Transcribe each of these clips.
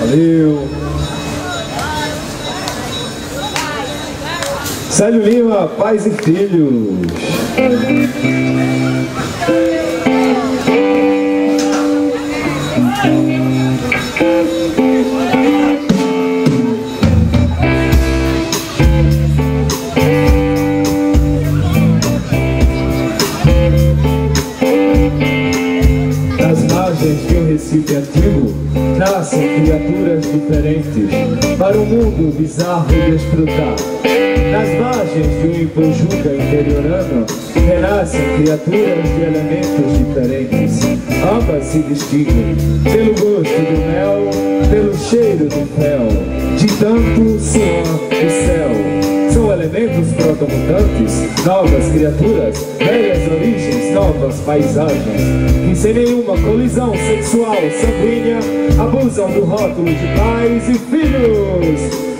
Valeu. Célio Lima, Pais e Filhos. Nas margens de um Recife antigo nascem criaturas diferentes para um mundo bizarro desfrutar. Nas margens de um Ipojuca interiorano renascem criaturas de elementos diferentes. Ambas se distinguem pelo gosto do mel, pelo cheiro do fel, de tanto suor do céu. São elementos protomutantes, novas criaturas, velhas origens, novas paisagens, que sem nenhuma colisão sexual sanguínea abusam do rótulo de pais e filhos.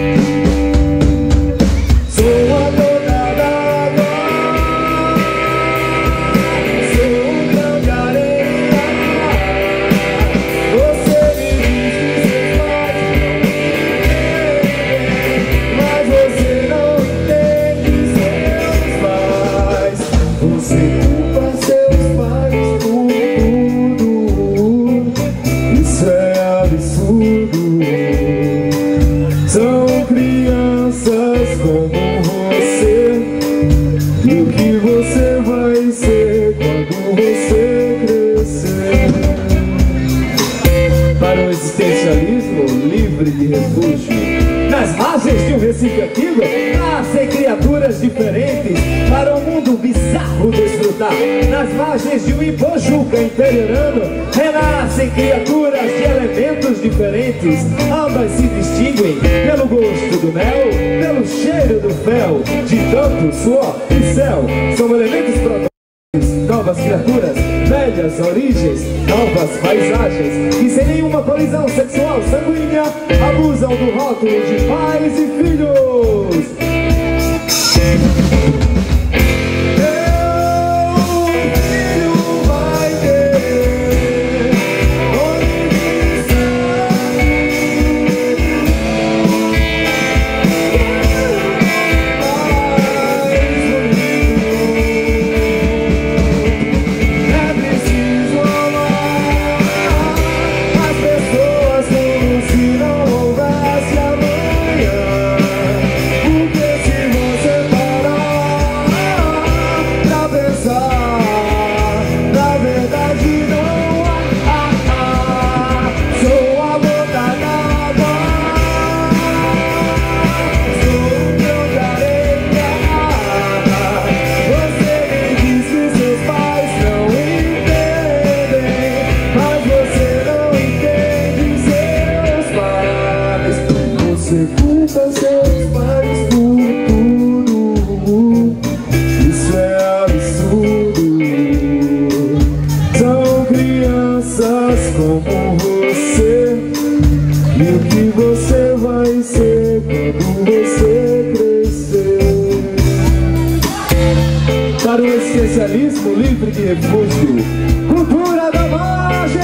Nas margens de um Recife antigo nascem criaturas diferentes para um mundo bizarro desfrutar. Nas margens de um Ipojuca interiorano renascem criaturas de elementos diferentes. Ambas se distinguem pelo gosto do mel, pelo cheiro do fel, de tanto suor e céu. São elementos protótipos, novas criaturas, velhas origens, novas paisagens, que sem nenhuma colisão sexual sanguínea abusam do rótulo de pais e filhos. Para o existencialismo livre de refúgio, cultura da margem!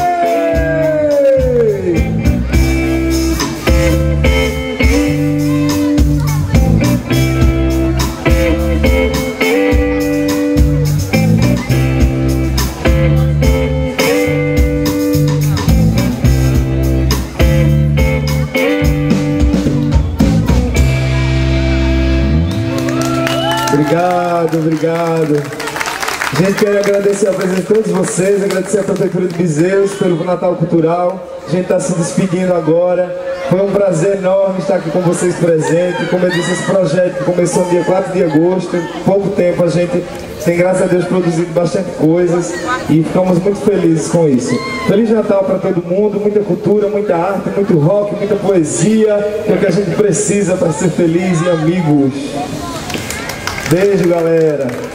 Obrigado, obrigado. A gente quer agradecer a presença de todos vocês, agradecer a Prefeitura de Bezerros pelo Natal Cultural. A gente está se despedindo agora. Foi um prazer enorme estar aqui com vocês presentes. Como eu disse, esse projeto que começou no dia 4 de agosto, em pouco tempo a gente tem, graças a Deus, produzido bastante coisas e ficamos muito felizes com isso. Feliz Natal para todo mundo, muita cultura, muita arte, muito rock, muita poesia, que é o que a gente precisa para ser feliz e amigos. Beijo, galera.